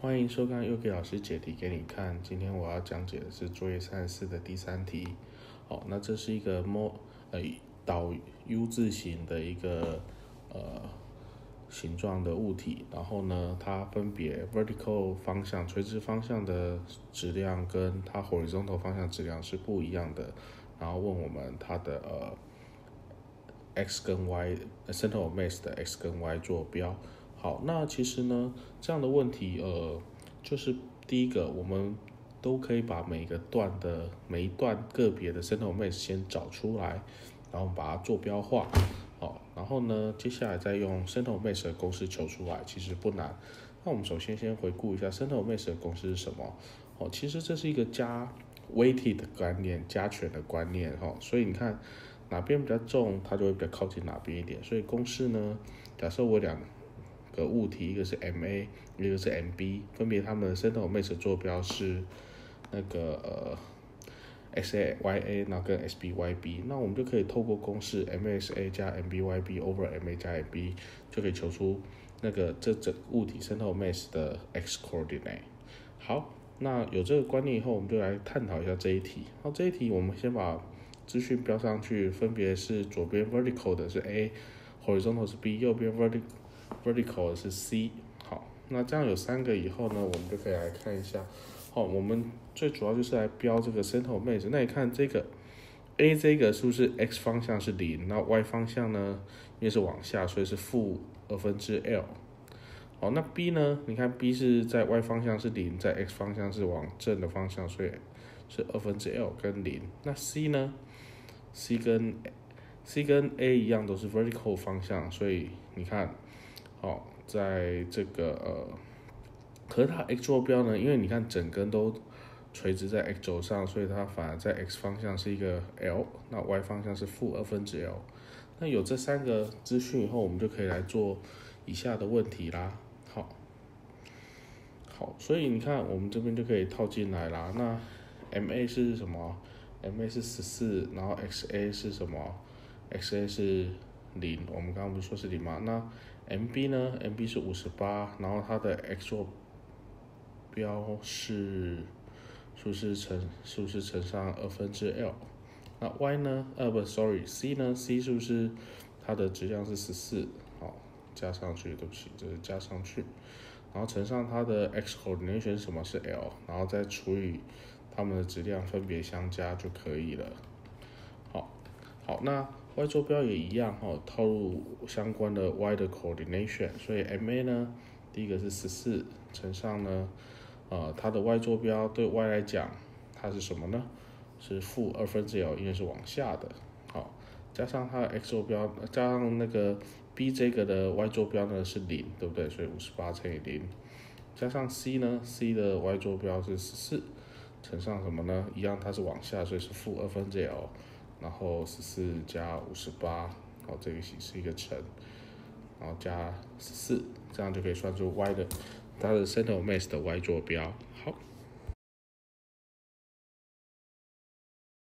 欢迎收看又给老师解题给你看。今天我要讲解的是作业34的第3题。好，那这是一个导 U 字形的一个形状的物体，然后呢，它分别 vertical 方向垂直方向的质量跟它 horizontal 方向质量是不一样的。然后问我们它的x 跟 y center of mass 的 x 跟 y 坐标。好，那其实呢，这样的问题，就是第一个，我们都可以把每一段个别的 center of mass 先找出来，然后把它坐标化。好，然后呢，接下来再用 center of mass 的公式求出来，其实不难。那我们首先回顾一下 center of mass 的公式是什么？哦，其实这是一个加 weighted 的观念，加权的观念。所以你看哪边比较重，它就会比较靠近哪边一点。所以公式呢，假设我两个物体，一个是 MA， 一个是 MB， 分别它们的 center of mass 的坐标是那个XA、YA， 然后跟 SB、YB， 那我们就可以透过公式 MASA 加 MBYB over MA 加 MB， 就可以求出那个这整物体 center of mass 的 x coordinate。好，那有这个观念以后，我们就来探讨一下这一题。好，这一题我们先把资讯标上去，分别是左边 vertical 的是 A，horizontal 是 B， 右边 vertical 的是 C。 好，那这样有3个以后呢，我们就可以来看一下。好，我们最主要就是来标这个 center of mass。那你看这个 A 这个是不是 x 方向是0，那 y 方向呢，因为是往下，所以是-2/L。好，那 B 呢，你看 B 是在 y 方向是0，在 x 方向是往正的方向，所以是2/L 跟0。那 C 呢， C 跟 A 一样都是 vertical 方向，所以你看，好，在这个可是它 x 坐标呢，因为你看整根都垂直在 x 轴上，所以它反而在 x 方向是一个 L， 那 y 方向是-2/L。那有这3个资讯以后，我们就可以来做以下的问题啦。好，所以你看我们这边就可以套进来啦。那 MA 是什么？ MA 是14，然后 XA 是什么？ XA 是0，我们刚刚不是说是0吗？那 MB 呢？ MB 是58，然后它的 x 坐标是不是乘上2/L？ 那 y 呢？C 呢？ C 是不是它的质量是14？好，加上去，对不起，这是加上去，然后乘上它的 x coordination 是什么？是 L， 然后再除以它们的质量分别相加就可以了。好，那 y 坐标也一样，套入相关的 y 的 coordination， 所以 MA 呢，第一个是14乘上呢，它的 y 坐标对 y 来讲，它是什么呢？是-2/L， 因为是往下的。好，加上它的 x 坐标，加上那个 B 这个的 y 坐标呢是0，对不对？所以58乘以0，加上 C 呢 ，C 的 y 坐标是14，乘上什么呢？一样，它是往下，所以是-2/L， 然后14加58，好，这个是一个乘，然后加14，这样就可以算出 y 的它的 center of mass 的 y 坐标。好。